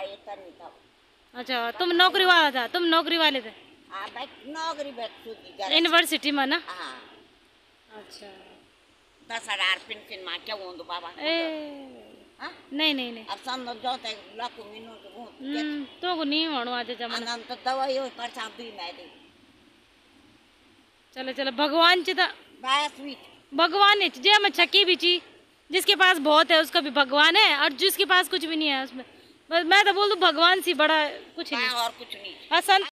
ये तो नहीं था। अच्छा तुम नौकरी वाला था, तुम नौकरी वाले थे? हाँ भाई नौकरी बैठ यूनिवर्सिटी में ना? हाँ अच्छा 10,000 पेंशन मां क्या होंगे बाबा? हाँ? नहीं नहीं नहीं अब समझो जो ते लाखों मिनों तो वो तो को नहीं होनो आज जमाना। अनंत दवाई हो पर चाबी मैं दे चलो चलो भगवान चिता बस भी भगवान है जे मैं छकी भी ची, जिसके पास बहुत है उसका भी भगवान है, और जिसके पास कुछ भी नहीं है उसमें बस मैं तो बोल दूं भगवान सी बड़ा कुछ नहीं। और कुछ नहीं। हाँ संत